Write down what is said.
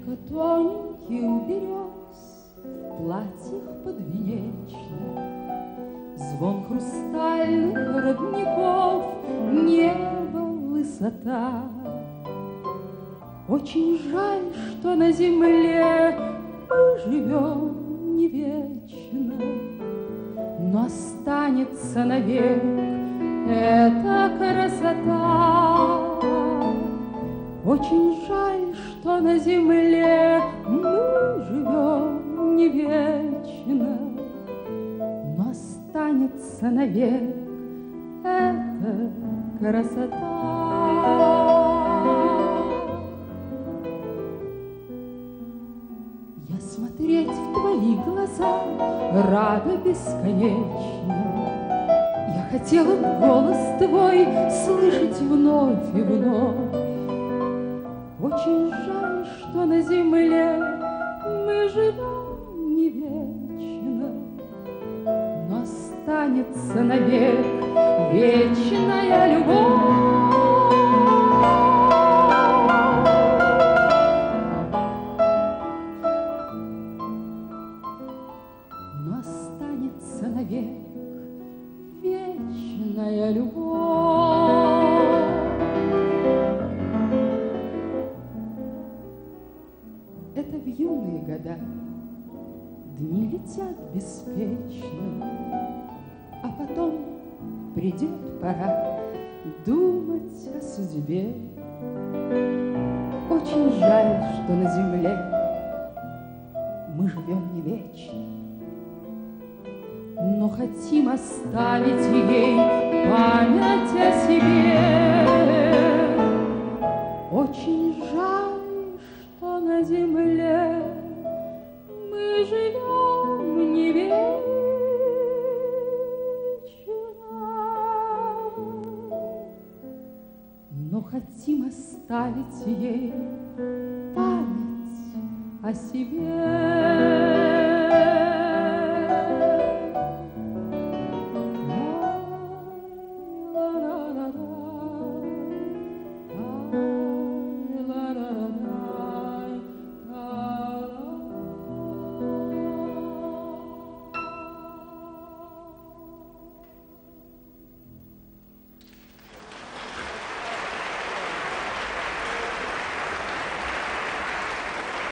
Только тоненьких берез в платьях подвенечных, звон хрустальных родников, небо, высота. Очень жаль, что на земле мы живем не вечно, но останется навек эта красота. Очень жаль, что на земле мы живем не вечно, но останется навек эта красота. Я смотреть в твои глаза рада бесконечно. Я хотела б голос твой слышать вновь и вновь. Очень жаль, что на земле мы живем не вечно, но останется навек вечная любовь. Но останется навек вечная любовь. Это в юные года дни летят беспечно, а потом придет пора думать о судьбе. Очень жаль, что на земле мы живем не вечно, но хотим оставить ей память о себе. Очень жаль, что на земле мы живем не вечно, но хотим оставить ей память о себе.